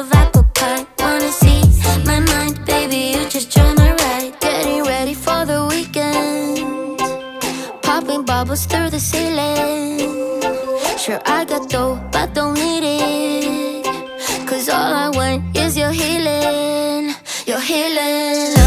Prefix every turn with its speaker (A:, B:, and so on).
A: of apple pie. Wanna see my mind, baby, you just tryna ride. Getting ready for the weekend, popping bubbles through the ceiling. Sure, I got dough, but don't need it, cause all I want is your healing. Your healing.